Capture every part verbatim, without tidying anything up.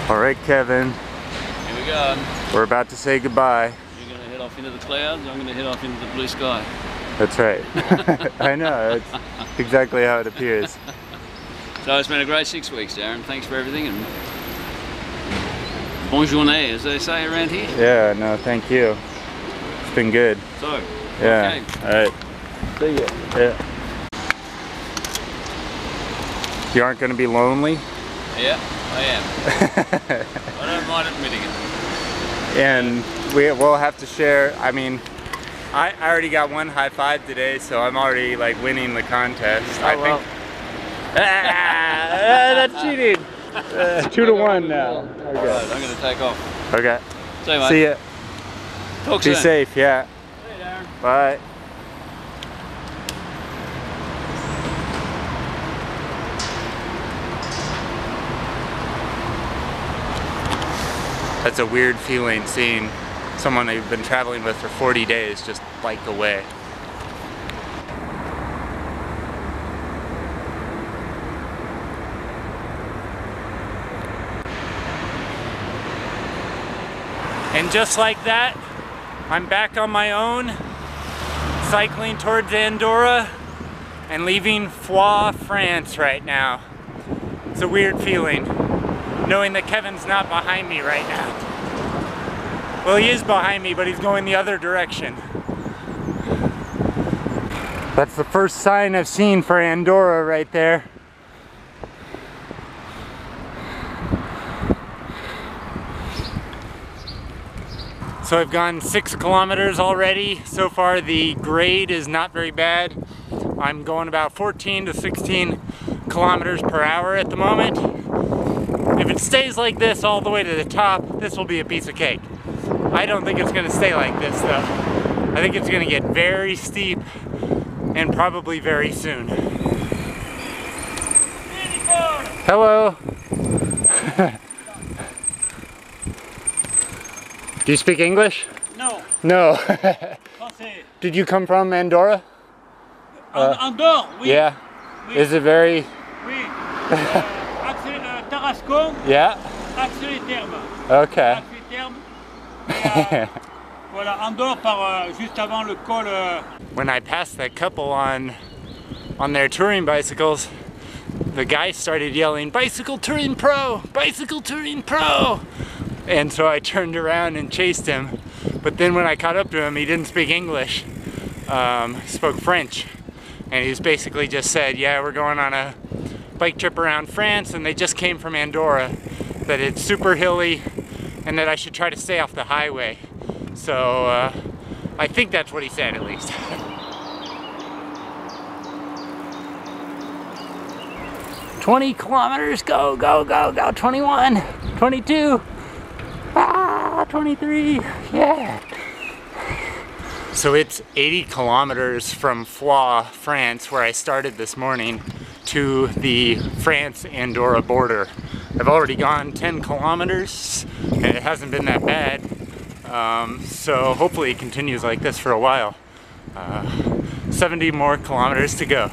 All right, Kevin. Here we go. We're about to say goodbye. You're going to head off into the clouds, I'm going to head off into the blue sky. That's right. I know, it's exactly how it appears. So it's been a great six weeks, Darren. Thanks for everything, and bonne journée, as they say around here. Yeah, no, thank you. It's been good. So, yeah. okay. All right. See ya. Yeah. You aren't going to be lonely? Yeah, I am. I don't mind admitting it. And we, we'll have to share, I mean, I, I already got one high five today, so I'm already like winning the contest. Oh, I well. think. Ah, that's cheating. Uh, two to one now. Okay. Alright, I'm going to take off. Okay. See you, mate. See ya. Talk Be soon. safe, yeah. See you, Darren. Bye. That's a weird feeling, seeing someone that you've been traveling with for forty days just bike away. And just like that, I'm back on my own, cycling towards Andorra and leaving Foix, France right now. It's a weird feeling, knowing that Kevin's not behind me right now. Well, he is behind me, but he's going the other direction. That's the first sign I've seen for Andorra right there. So I've gone six kilometers already. So far the grade is not very bad. I'm going about fourteen to sixteen kilometers per hour at the moment. If it stays like this all the way to the top, this will be a piece of cake. I don't think it's gonna stay like this though. I think it's gonna get very steep and probably very soon. Hello. Do you speak English? No. No. Français. Did you come from Andorra? Uh, Andorra, oui. Yeah. Oui. Is it very... Oui. Uh, Axel, uh, Tarascon. Yeah. Axel et Terme. Okay. Axel et Terme. Et, uh, voilà, Andorra par uh, juste avant le col. Uh... When I passed that couple on on their touring bicycles, the guy started yelling, "Bicycle Touring Pro! Bicycle Touring Pro!" And so I turned around and chased him. But then when I caught up to him, he didn't speak English. Um, he spoke French. And he's basically just said, yeah, we're going on a bike trip around France, and they just came from Andorra, that it's super hilly, and that I should try to stay off the highway. So uh, I think that's what he said, at least. twenty kilometers, go, go, go, go, twenty-one, twenty-two. Ah, twenty-three, yeah. So it's eighty kilometers from Foix, France, where I started this morning, to the France-Andorra border. I've already gone ten kilometers, and it hasn't been that bad. Um, so hopefully it continues like this for a while. Uh, seventy more kilometers to go.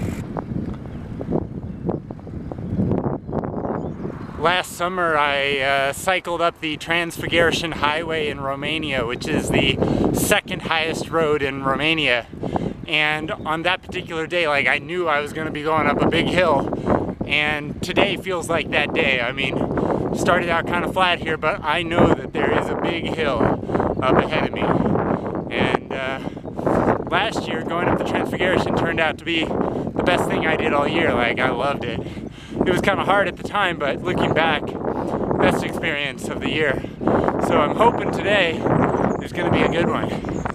Last summer I uh, cycled up the Transfiguration Highway in Romania, which is the second highest road in Romania. And on that particular day, like, I knew I was going to be going up a big hill. And today feels like that day. I mean, started out kind of flat here, but I know that there is a big hill up ahead of me. And uh, last year, going up the Transfiguration turned out to be the best thing I did all year. Like, I loved it. It was kind of hard at the time, but looking back, best experience of the year. So I'm hoping today is going to be a good one.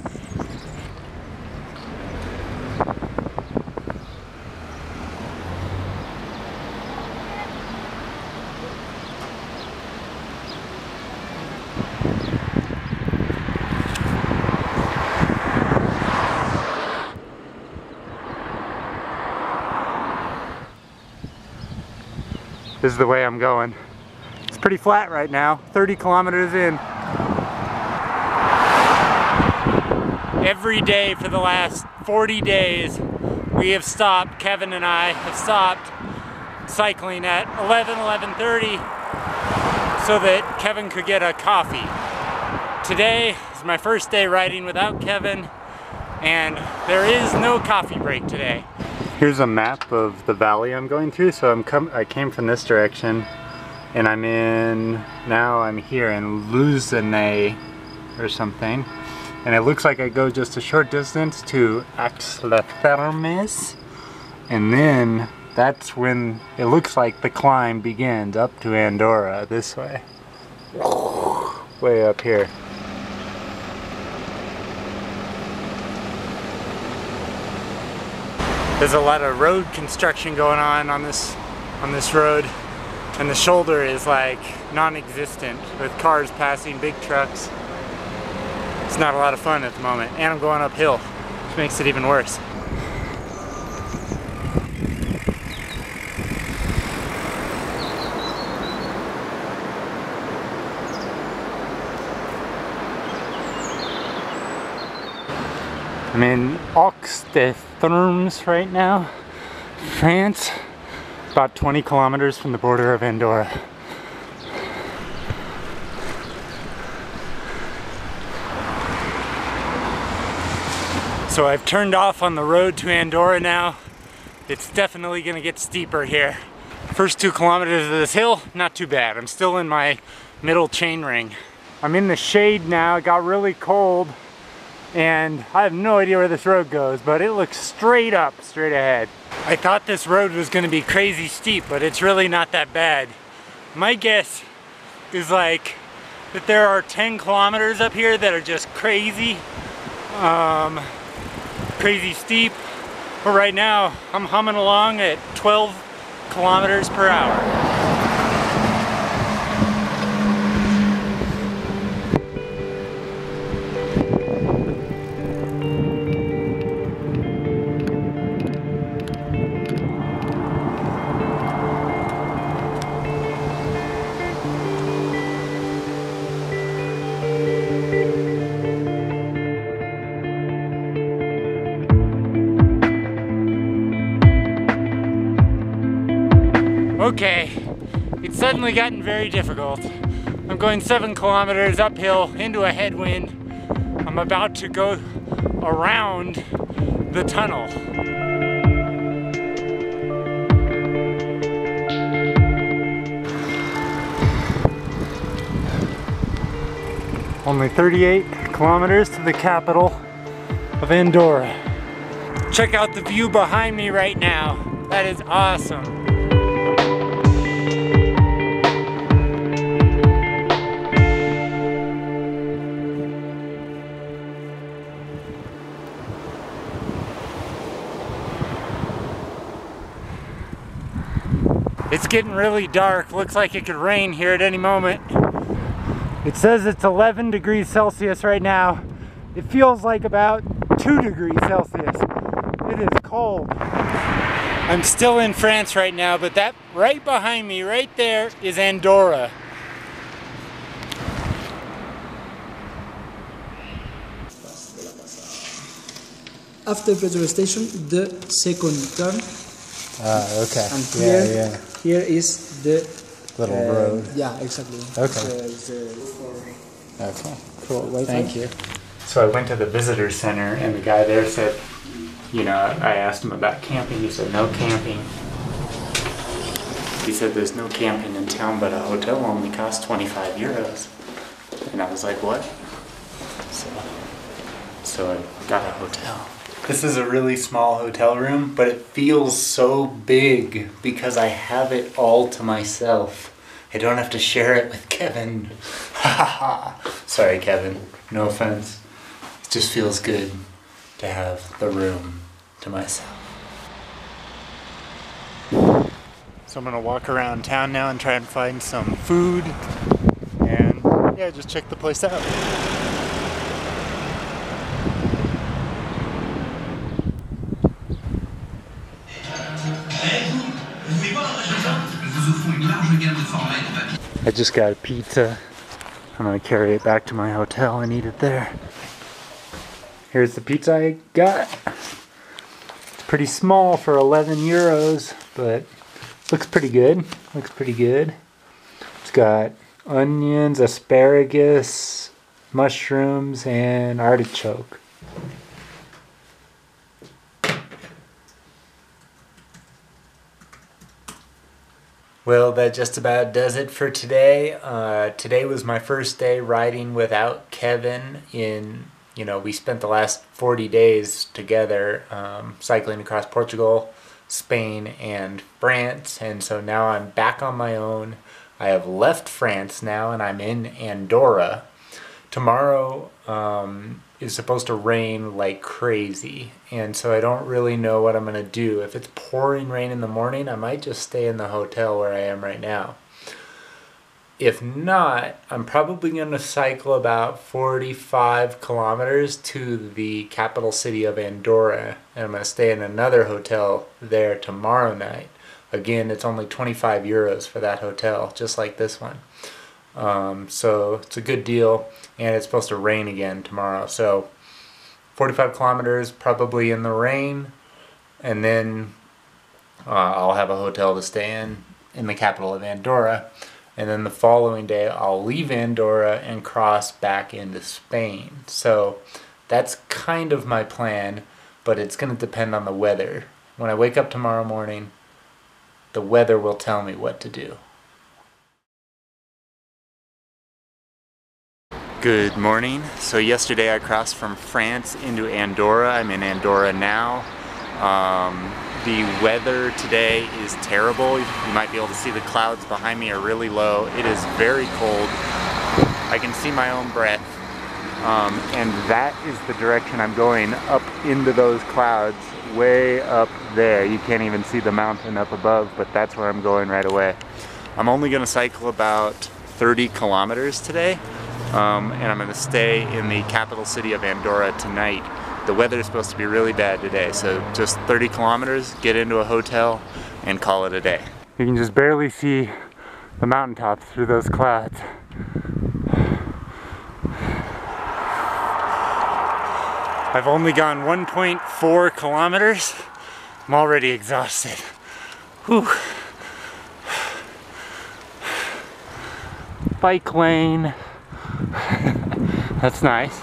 This is the way I'm going. It's pretty flat right now, thirty kilometers in. Every day for the last forty days, we have stopped, Kevin and I have stopped cycling at eleven, eleven thirty, so that Kevin could get a coffee. Today is my first day riding without Kevin, and there is no coffee break today. Here's a map of the valley I'm going through. So I'm com I came from this direction, and I'm in, now I'm here in Luzenay or something. And it looks like I go just a short distance to Aix-les-Thermes, and then that's when it looks like the climb begins up to Andorra this way. Way up here. There's a lot of road construction going on on this on this road, and the shoulder is like non-existent with cars passing, big trucks. It's not a lot of fun at the moment, and I'm going uphill, which makes it even worse. I'm in Aix-les-Thermes right now, France, about twenty kilometers from the border of Andorra. So I've turned off on the road to Andorra now. It's definitely gonna get steeper here. First two kilometers of this hill, not too bad. I'm still in my middle chain ring. I'm in the shade now, it got really cold, and I have no idea where this road goes, but it looks straight up, straight ahead. I thought this road was gonna be crazy steep, but it's really not that bad. My guess is like that there are ten kilometers up here that are just crazy. Um, crazy steep, but right now I'm humming along at twelve kilometers per hour. Okay, it's suddenly gotten very difficult. I'm going seven kilometers uphill into a headwind. I'm about to go around the tunnel. Only thirty-eight kilometers to the capital of Andorra. Check out the view behind me right now. That is awesome. It's getting really dark. Looks like it could rain here at any moment. It says it's eleven degrees Celsius right now. It feels like about two degrees Celsius. It is cold. I'm still in France right now, but that right behind me, right there, is Andorra. After petrol station, the second turn. Ah, okay. And here, yeah, yeah. here is the little uh, road. Yeah, exactly. Okay. The, the Okay. Cool. Wi-Fi. Thank you. So I went to the visitor center, and the guy there said, you know, I asked him about camping. He said no camping. He said there's no camping in town, but a hotel only costs twenty-five euros. And I was like, what? So, so I got a hotel. This is a really small hotel room, but it feels so big because I have it all to myself. I don't have to share it with Kevin. Sorry, Kevin. No offense. It just feels good to have the room to myself. So I'm gonna walk around town now and try and find some food and yeah, just check the place out. I just got a pizza. I'm gonna carry it back to my hotel and eat it there. Here's the pizza I got. It's pretty small for eleven euros, but looks pretty good. Looks pretty good. It's got onions, asparagus, mushrooms, and artichoke. Well, that just about does it for today. Uh, today was my first day riding without Kevin in, you know, we spent the last forty days together um, cycling across Portugal, Spain, and France, and so now I'm back on my own. I have left France now and I'm in Andorra. Tomorrow um, is supposed to rain like crazy, and so I don't really know what I'm going to do. If it's pouring rain in the morning, I might just stay in the hotel where I am right now. If not, I'm probably going to cycle about forty-five kilometers to the capital city of Andorra, and I'm going to stay in another hotel there tomorrow night. Again, it's only twenty-five euros for that hotel, just like this one. Um, so it's a good deal, and it's supposed to rain again tomorrow. So forty-five kilometers, probably in the rain, and then uh, I'll have a hotel to stay in in the capital of Andorra. And then the following day, I'll leave Andorra and cross back into Spain. So that's kind of my plan, but it's going to depend on the weather. When I wake up tomorrow morning, the weather will tell me what to do. Good morning. So yesterday I crossed from France into Andorra. I'm in Andorra now. Um, the weather today is terrible. You might be able to see the clouds behind me are really low. It is very cold. I can see my own breath. Um, and that is the direction I'm going, up into those clouds, way up there. You can't even see the mountain up above, but that's where I'm going right away. I'm only going to cycle about thirty kilometers today. Um, and I'm going to stay in the capital city of Andorra tonight. The weather is supposed to be really bad today, so just thirty kilometers, get into a hotel, and call it a day. You can just barely see the mountaintops through those clouds. I've only gone one point four kilometers. I'm already exhausted. Whew. Bike lane. That's nice.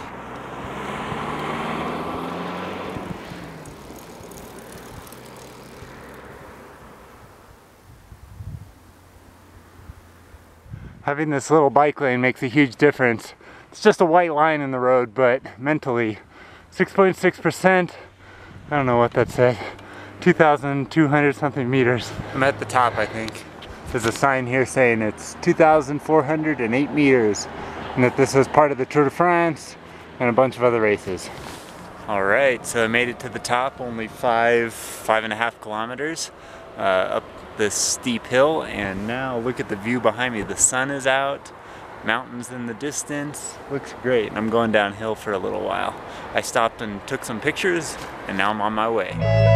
Having this little bike lane makes a huge difference. It's just a white line in the road, but mentally, six point six percent, I don't know what that said, two thousand two hundred something meters. I'm at the top, I think. There's a sign here saying it's two thousand four hundred eight meters, and that this is part of the Tour de France and a bunch of other races. All right, so I made it to the top, only five, five and a half kilometers uh, up this steep hill, and now look at the view behind me. The sun is out, mountains in the distance, looks great, and I'm going downhill for a little while. I stopped and took some pictures, and now I'm on my way.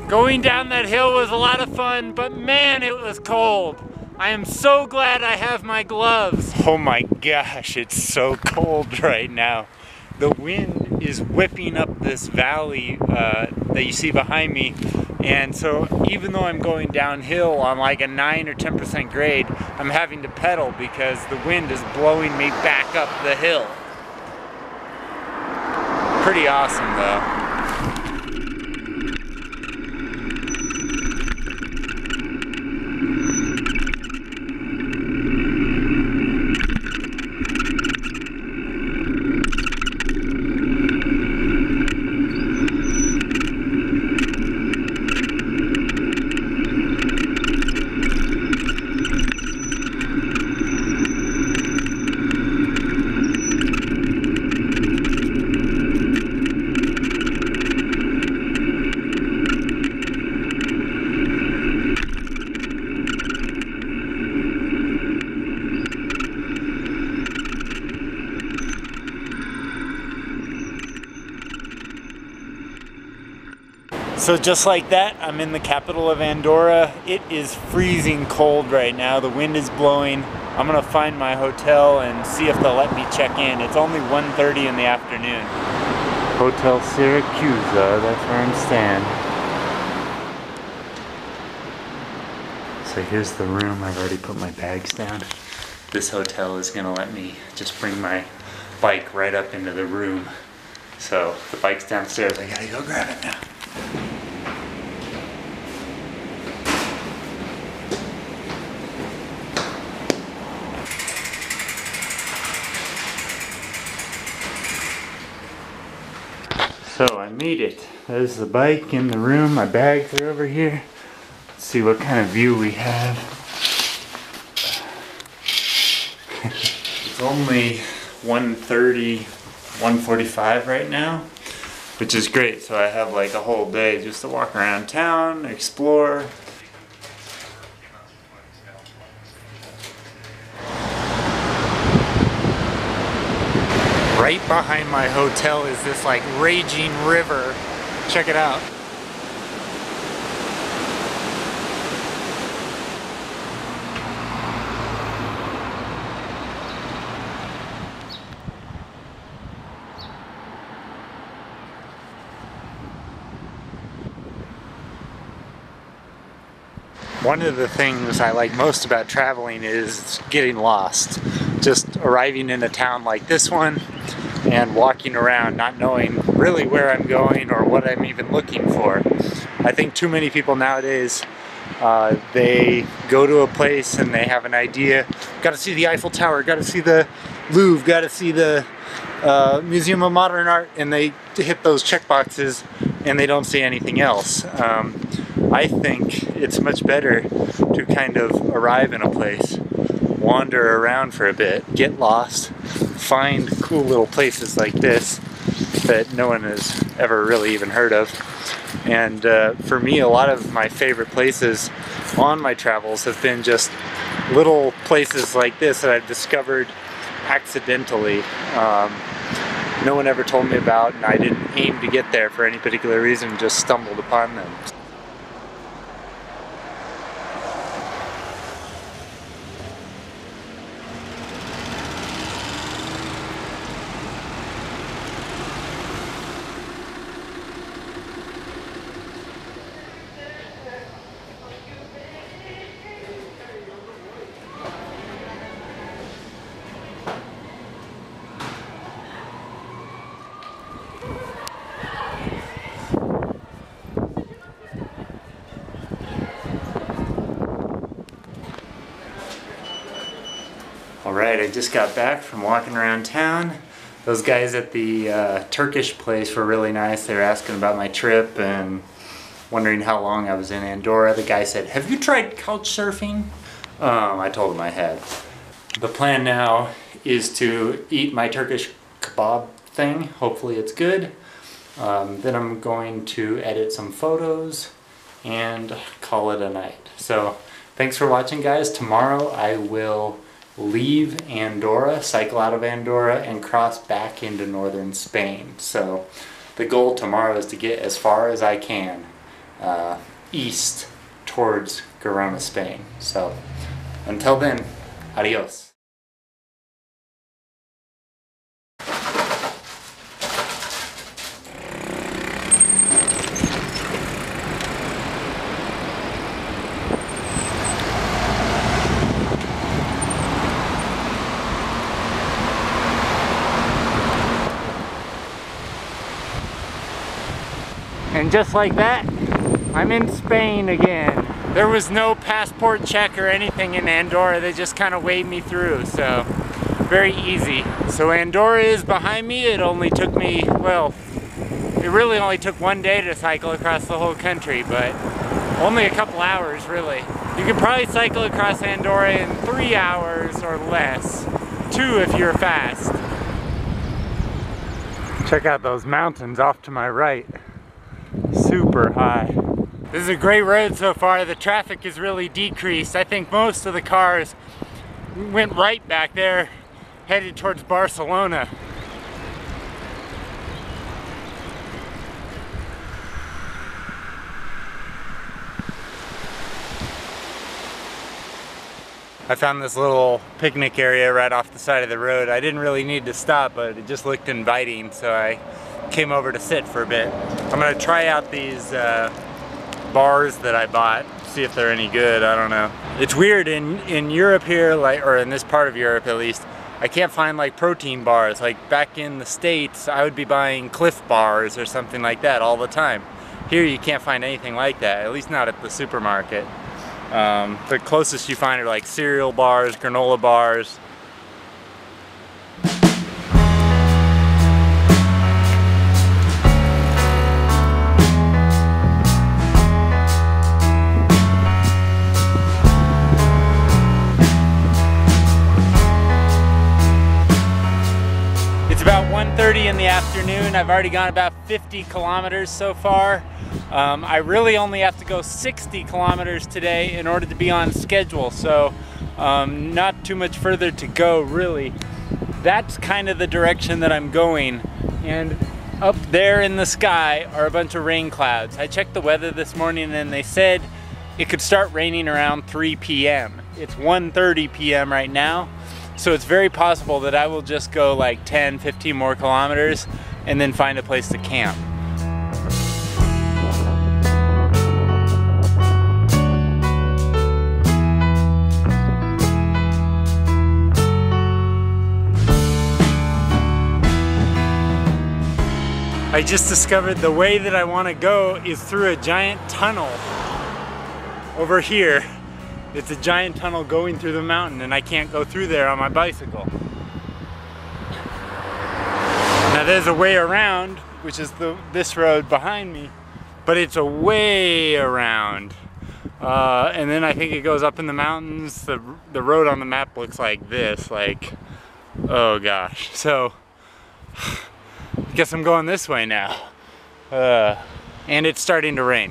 Going down that hill was a lot of fun, but man, it was cold. I am so glad I have my gloves. Oh my gosh, it's so cold right now. The wind is whipping up this valley uh, that you see behind me. And so even though I'm going downhill on like a nine or ten percent grade, I'm having to pedal because the wind is blowing me back up the hill. Pretty awesome though. So just like that, I'm in the capital of Andorra. It is freezing cold right now. The wind is blowing. I'm gonna find my hotel and see if they'll let me check in. It's only one thirty in the afternoon. Hotel Syracusa, that's where I'm staying. So here's the room. I've already put my bags down. This hotel is gonna let me just bring my bike right up into the room. So the bike's downstairs, I gotta go grab it now. So I made it. There's the bike in the room. My bags are over here. Let's see what kind of view we have. It's only one thirty, one forty-five right now, which is great. So I have like a whole day just to walk around town, explore. Right behind my hotel is this like raging river. Check it out. One of the things I like most about traveling is getting lost. Just arriving in a town like this one and walking around not knowing really where I'm going or what I'm even looking for. I think too many people nowadays, uh, they go to a place and they have an idea, gotta see the Eiffel Tower, gotta see the Louvre, gotta see the uh, Museum of Modern Art, and they hit those check boxes and they don't see anything else. Um, I think it's much better to kind of arrive in a place, wander around for a bit, get lost, find cool little places like this that no one has ever really even heard of. And uh, for me, a lot of my favorite places on my travels have been just little places like this that I've discovered accidentally. Um, no one ever told me about, and I didn't aim to get there for any particular reason, just stumbled upon them. Alright, I just got back from walking around town. Those guys at the uh, Turkish place were really nice. They were asking about my trip and wondering how long I was in Andorra. The guy said, "Have you tried couch surfing?" Um, I told him I had. The plan now is to eat my Turkish kebab thing. Hopefully it's good. Um, then I'm going to edit some photos and call it a night. So thanks for watching, guys. Tomorrow I will leave Andorra, cycle out of Andorra, and cross back into northern Spain. So the goal tomorrow is to get as far as I can uh, east towards Girona, Spain. So until then, adios. And just like that, I'm in Spain again. There was no passport check or anything in Andorra. They just kind of waved me through, so very easy. So Andorra is behind me. It only took me, well, it really only took one day to cycle across the whole country, but only a couple hours really. You could probably cycle across Andorra in three hours or less. Two if you're fast. Check out those mountains off to my right. Super high. This is a great road so far. The traffic is really decreased. I think most of the cars went right back there, headed towards Barcelona. I found this little picnic area right off the side of the road. I didn't really need to stop, but it just looked inviting, so I came over to sit for a bit. I'm gonna try out these uh, bars that I bought, see if they're any good. I don't know. It's weird in in Europe here, like, or in this part of Europe at least, I can't find like protein bars. Like back in the States, I would be buying Cliff bars or something like that all the time. Here you can't find anything like that, at least not at the supermarket. Um, the closest you find are like cereal bars, granola bars. About one thirty in the afternoon. I've already gone about fifty kilometers so far. Um, I really only have to go sixty kilometers today in order to be on schedule, so um, not too much further to go really. That's kind of the direction that I'm going, and up there in the sky are a bunch of rain clouds. I checked the weather this morning and they said it could start raining around three P M It's one thirty P M right now. So it's very possible that I will just go like ten, fifteen more kilometers and then find a place to camp. I just discovered the way that I want to go is through a giant tunnel over here. It's a giant tunnel going through the mountain and I can't go through there on my bicycle. Now there's a way around, which is the this road behind me, but it's a way around. Uh, and then I think it goes up in the mountains. The, the road on the map looks like this, like, oh gosh. So, I guess I'm going this way now. Uh, and it's starting to rain.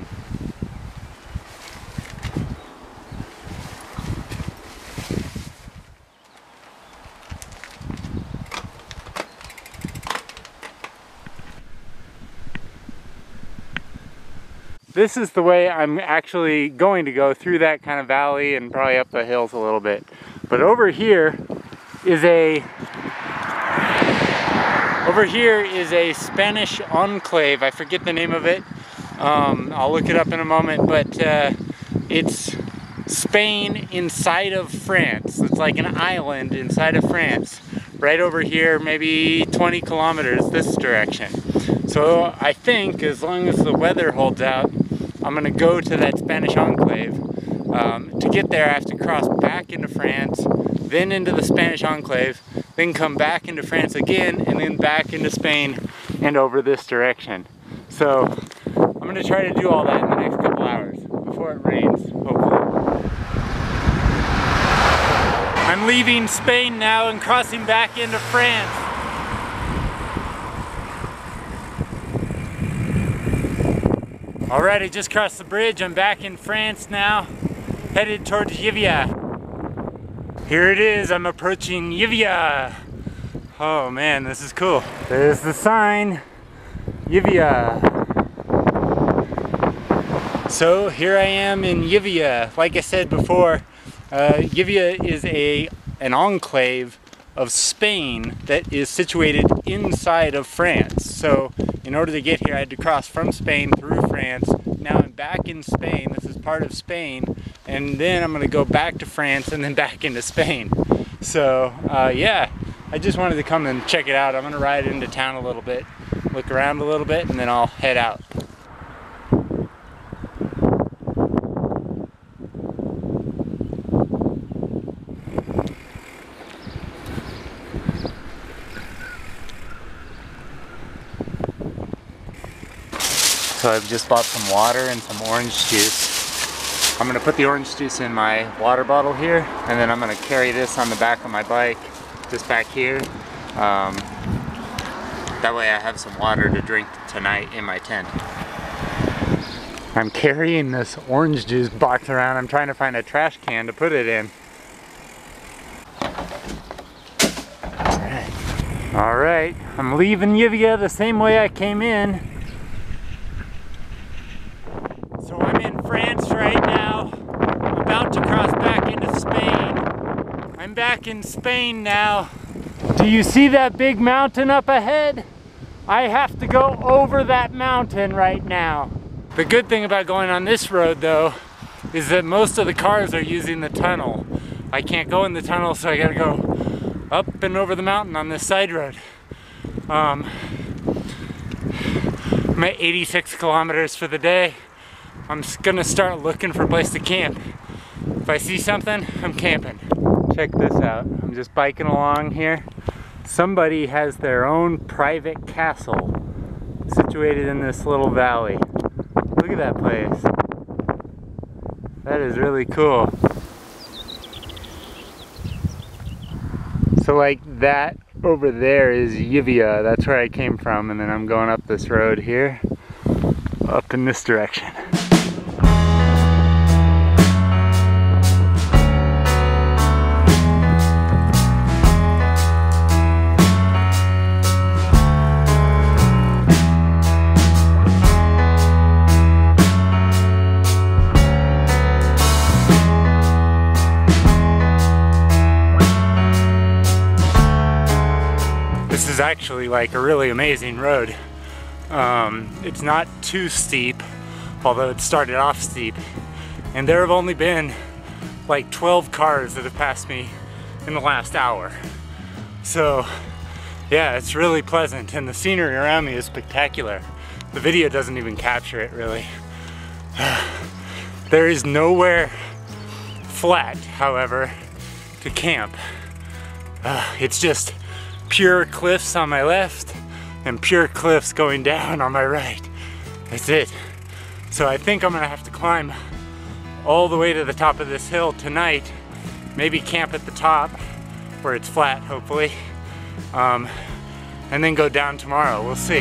This is the way I'm actually going to go, through that kind of valley and probably up the hills a little bit. But over here is a over here is a Spanish enclave. I forget the name of it. Um, I'll look it up in a moment, but uh, it's Spain inside of France. It's like an island inside of France. Right over here, maybe twenty kilometers this direction. So I think as long as the weather holds out, I'm gonna go to that Spanish enclave. Um, to get there I have to cross back into France, then into the Spanish enclave, then come back into France again, and then back into Spain and over this direction. So I'm gonna try to do all that in the next couple hours before it rains, hopefully. I'm leaving Spain now and crossing back into France. Alright, I just crossed the bridge. I'm back in France now, headed towards Yvia. Here it is, I'm approaching Yvia. Oh man, this is cool. There's the sign, Yvia. So here I am in Yvia. Like I said before, uh, Yvia is a an enclave of Spain that is situated inside of France. So in order to get here, I had to cross from Spain through France. Now I'm back in Spain. This is part of Spain, and then I'm going to go back to France and then back into Spain. So uh, yeah, I just wanted to come and check it out. I'm going to ride into town a little bit, look around a little bit, and then I'll head out. So I've just bought some water and some orange juice. I'm gonna put the orange juice in my water bottle here, and then I'm gonna carry this on the back of my bike, just back here. Um, that way I have some water to drink tonight in my tent. I'm carrying this orange juice box around. I'm trying to find a trash can to put it in. Alright, Alright. I'm leaving Yvia the same way I came in. So I'm in France right now, I'm about to cross back into Spain. I'm back in Spain now. Do you see that big mountain up ahead? I have to go over that mountain right now. The good thing about going on this road though, is that most of the cars are using the tunnel. I can't go in the tunnel, so I gotta go up and over the mountain on this side road. Um, I'm at eighty-six kilometers for the day. I'm just gonna start looking for a place to camp. If I see something, I'm camping. Check this out. I'm just biking along here. Somebody has their own private castle situated in this little valley. Look at that place. That is really cool. So like that over there is Yvia. That's where I came from, and then I'm going up this road here, up in this direction. This is actually like a really amazing road. Um, it's not too steep, although it started off steep. And there have only been like twelve cars that have passed me in the last hour. So yeah, it's really pleasant, and the scenery around me is spectacular. The video doesn't even capture it really. There is nowhere flat, however, to camp. Uh, it's just pure cliffs on my left and pure cliffs going down on my right. That's it. So I think I'm gonna have to climb all the way to the top of this hill tonight, maybe camp at the top where it's flat, hopefully, um, and then go down tomorrow. We'll see.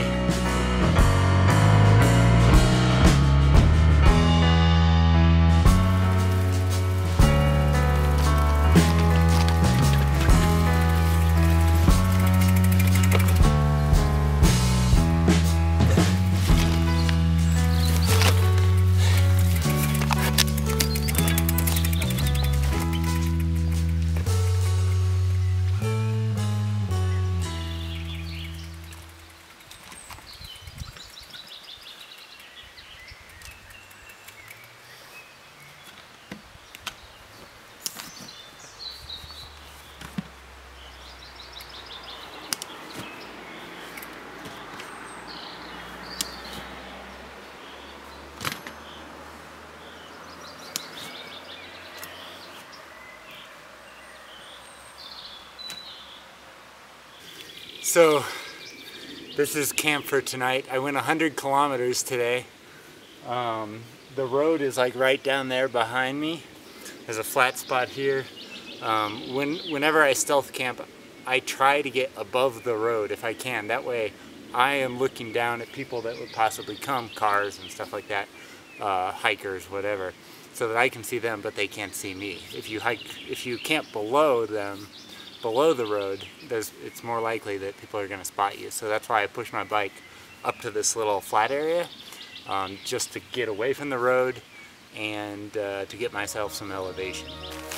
So this is camp for tonight. I went one hundred kilometers today. Um, the road is like right down there behind me. There's a flat spot here. Um, when, whenever I stealth camp, I try to get above the road if I can. That way I am looking down at people that would possibly come, cars and stuff like that, uh, hikers, whatever, so that I can see them, but they can't see me. If you hike, if you camp below them, below the road, there's, it's more likely that people are going to spot you. So that's why I push my bike up to this little flat area, um, just to get away from the road and uh, to get myself some elevation.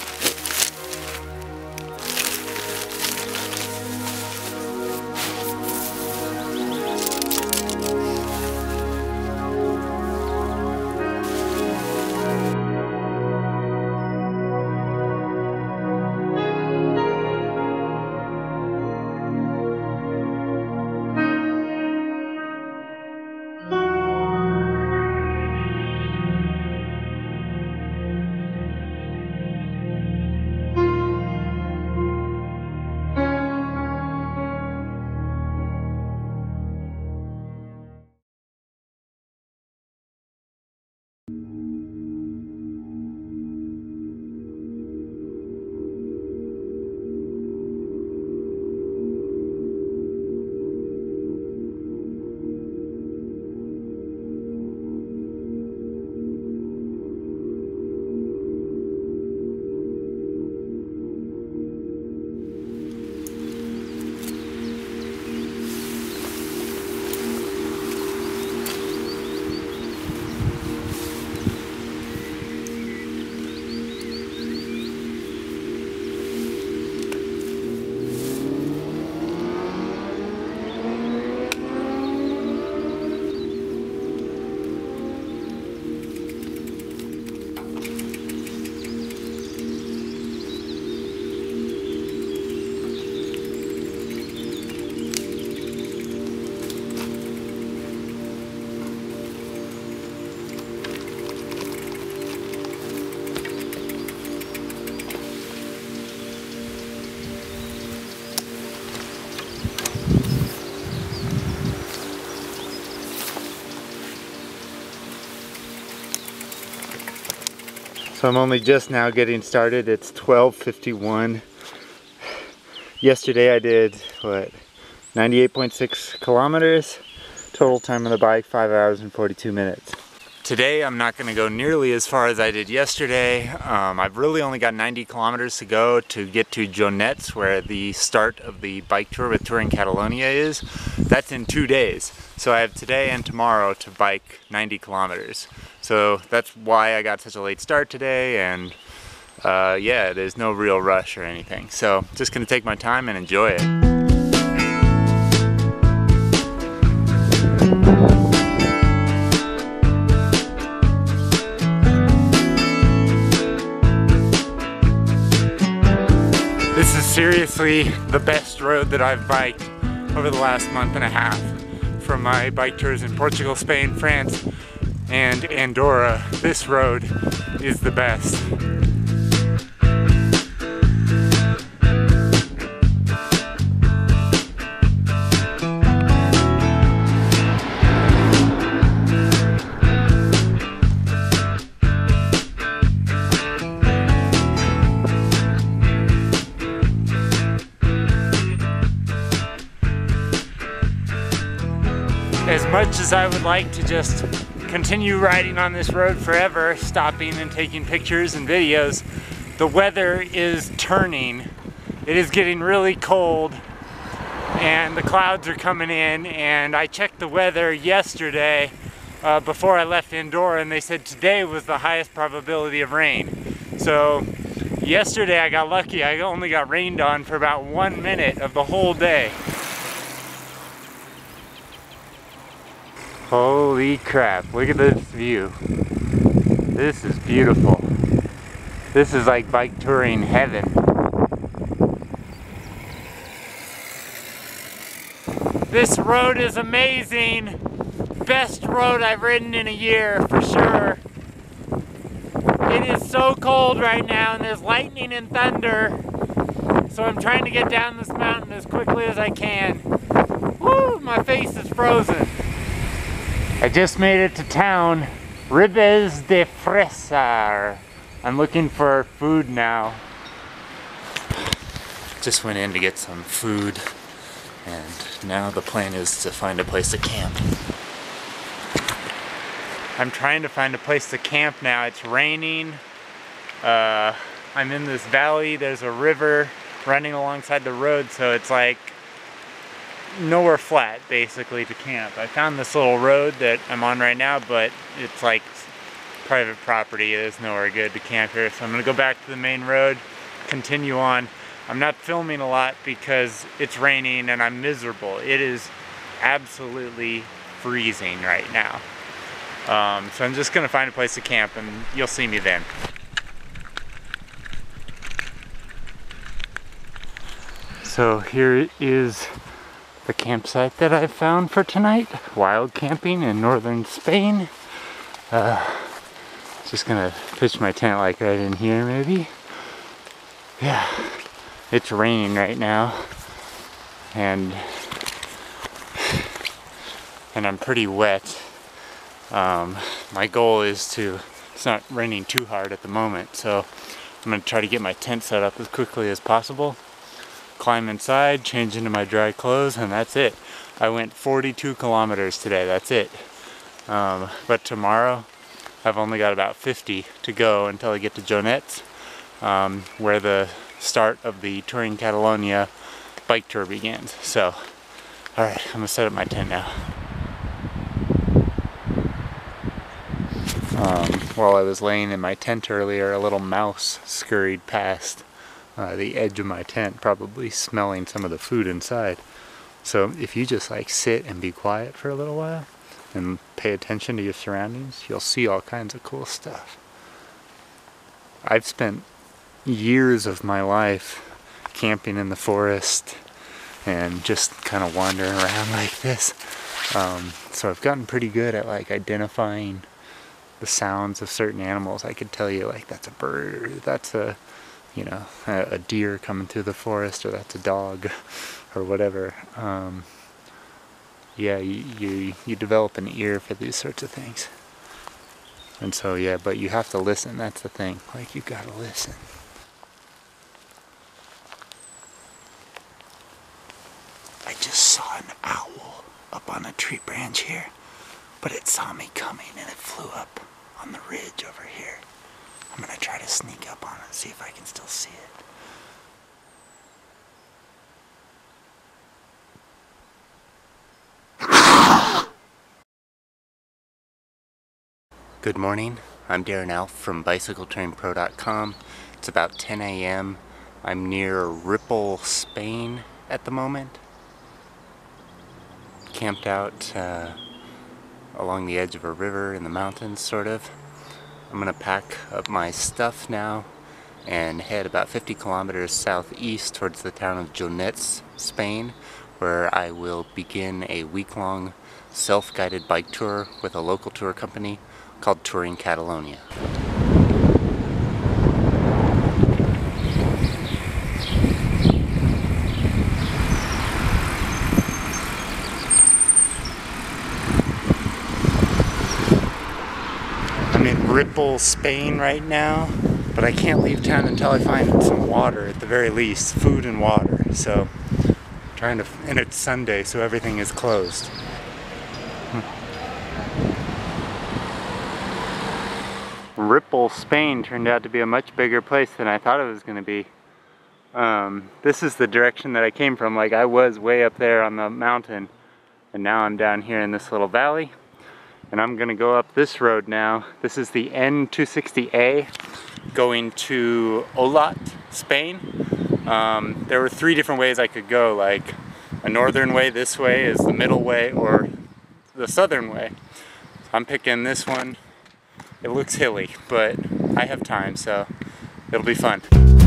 So I'm only just now getting started. It's twelve fifty-one. Yesterday I did, what, ninety-eight point six kilometers. Total time on the bike, five hours and forty-two minutes. Today I'm not going to go nearly as far as I did yesterday. Um, I've really only got ninety kilometers to go to get to Jonets, where the start of the bike tour with Touring Catalonia is. That's in two days. So I have today and tomorrow to bike ninety kilometers. So that's why I got such a late start today, and uh, yeah, there's no real rush or anything. So just gonna take my time and enjoy it. This is seriously the best road that I've biked over the last month and a half. From my bike tours in Portugal, Spain, France, and Andorra, this road is the best. As much as I would like to just continue riding on this road forever, stopping and taking pictures and videos, the weather is turning. It is getting really cold and the clouds are coming in, and I checked the weather yesterday uh, before I left Andorra, and they said today was the highest probability of rain. So yesterday I got lucky. I only got rained on for about one minute of the whole day. Holy crap, look at this view. This is beautiful. This is like bike touring heaven. This road is amazing. Best road I've ridden in a year, for sure. It is so cold right now, and there's lightning and thunder. So I'm trying to get down this mountain as quickly as I can. Woo, my face is frozen. I just made it to town, Ribes de Fresa. I'm looking for food now. Just went in to get some food, and now the plan is to find a place to camp. I'm trying to find a place to camp now. It's raining. Uh, I'm in this valley. There's a river running alongside the road, so it's like nowhere flat basically to camp. I found this little road that I'm on right now, but it's like private property. There's nowhere good to camp here, so I'm gonna go back to the main road, continue on. I'm not filming a lot because it's raining and I'm miserable. It is absolutely freezing right now. Um, so I'm just gonna find a place to camp and you'll see me then. So here is the campsite that I've found for tonight. Wild camping in northern Spain. Uh, just gonna pitch my tent like right in here maybe. Yeah, it's raining right now. And, and I'm pretty wet. Um, my goal is to, it's not raining too hard at the moment, so I'm gonna try to get my tent set up as quickly as possible. Climb inside, change into my dry clothes, and that's it. I went forty-two kilometers today, that's it. Um, but tomorrow, I've only got about fifty to go until I get to Jonets, um, where the start of the Touring Catalonia bike tour begins. So, alright, I'm gonna set up my tent now. Um, while I was laying in my tent earlier, a little mouse scurried past Uh, the edge of my tent, probably smelling some of the food inside. So if you just like sit and be quiet for a little while and pay attention to your surroundings, you'll see all kinds of cool stuff. I've spent years of my life camping in the forest and just kind of wandering around like this. Um, so I've gotten pretty good at like identifying the sounds of certain animals. I could tell you like that's a bird, that's a you know, a, a deer coming through the forest, or that's a dog, or whatever. Um, yeah, you, you you develop an ear for these sorts of things. And so, yeah, but you have to listen, that's the thing. Like, you gotta listen. I just saw an owl up on a tree branch here, but it saw me coming and it flew up on the ridge over here. I'm gonna try to sneak up on it and see if I can still see it. Good morning, I'm Darren Alff from bicycle train pro dot com. It's about ten A M I'm near Ripple, Spain at the moment. Camped out uh, along the edge of a river in the mountains, sort of. I'm gonna pack up my stuff now and head about fifty kilometers southeast towards the town of Jonets, Spain, where I will begin a week-long self-guided bike tour with a local tour company called Touring Catalonia. I'm in Ripple, Spain right now, but I can't leave town until I find some water, at the very least, food and water. So, I'm trying to, and it's Sunday, so everything is closed. Hmm. Ripple, Spain turned out to be a much bigger place than I thought it was going to be. Um, this is the direction that I came from. Like, I was way up there on the mountain, and now I'm down here in this little valley. And I'm gonna go up this road now. This is the N two sixty A going to Olot, Spain. Um, there were three different ways I could go, like a northern way, this way is the middle way, or the southern way. I'm picking this one. It looks hilly, but I have time, so it'll be fun.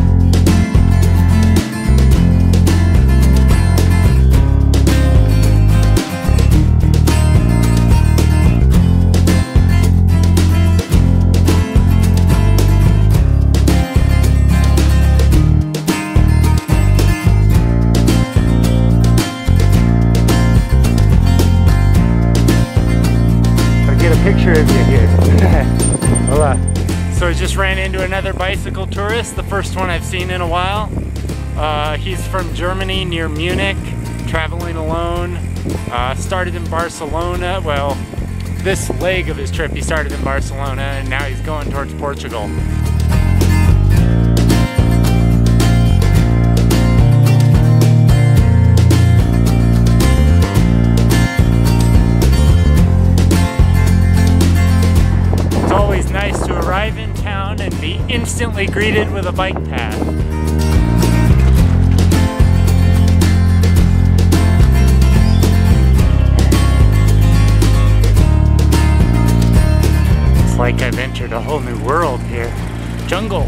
Picture of you here. Hola. So I just ran into another bicycle tourist, the first one I've seen in a while. Uh, he's from Germany, near Munich, traveling alone. Uh, started in Barcelona. Well, this leg of his trip he started in Barcelona, and now he's going towards Portugal. instantly greeted with a bike path. It's like I've entered a whole new world here. Jungle.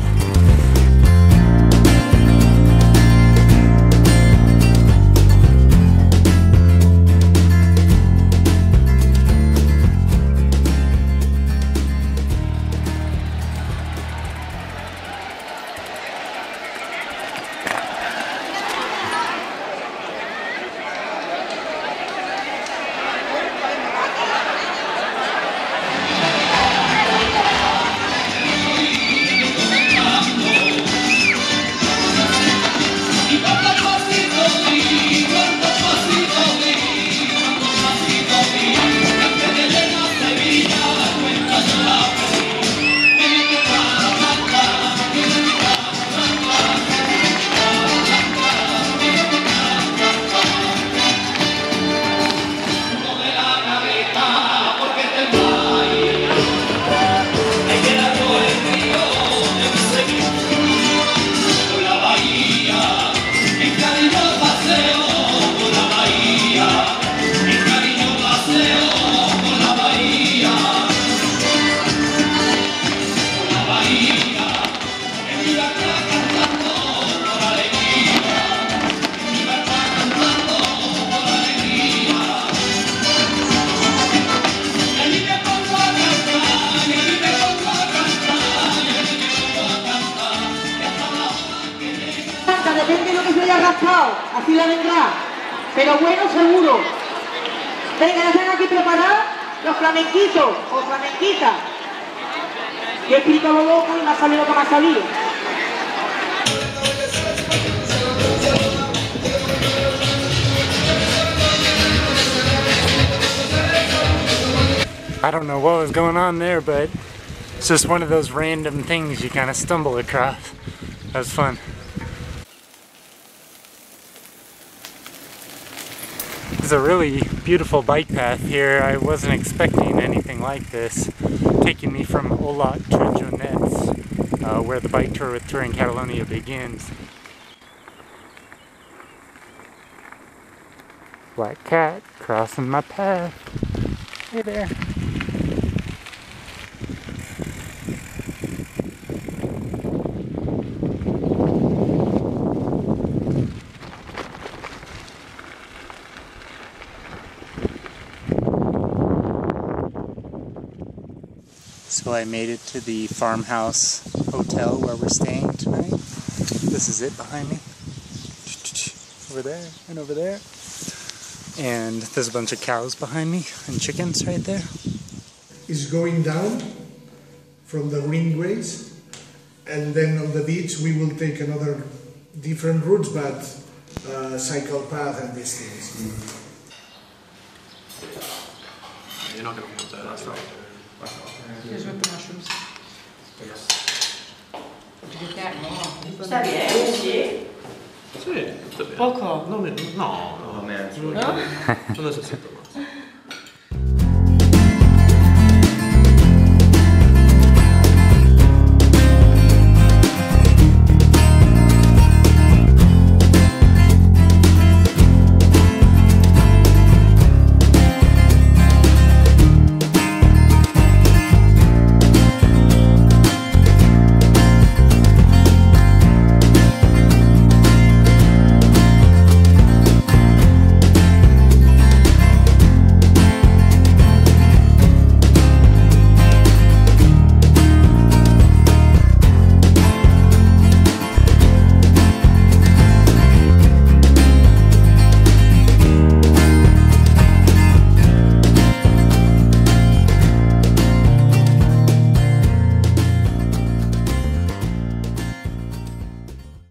Depende de lo que se haya rascado, así la vendrá, pero bueno seguro. Venga, ya están aquí preparados los flamenquitos o flamenquitas. Yo he escrito lo loco y me ha salido lo que me ha salido. I don't know what was going on there, but it's just one of those random things you kind of stumble across. That was fun. It's a really beautiful bike path here. I wasn't expecting anything like this. Taking me from Olot to Jonets, uh, where the bike tour with Touring Catalonia begins. Black cat crossing my path. Hey there. So I made it to the farmhouse hotel where we're staying tonight. This is it behind me. Over there and over there. And there's a bunch of cows behind me and chickens right there. Is going down from the greenways, and then on the beach we will take another different routes, but uh, cycle path and these things. You're not going to put that, that's right. Here's with the mushrooms. Did you get that? Está bien, sí. Sì, tutto bene. Poco? No, no, no, no, no, no necesito más.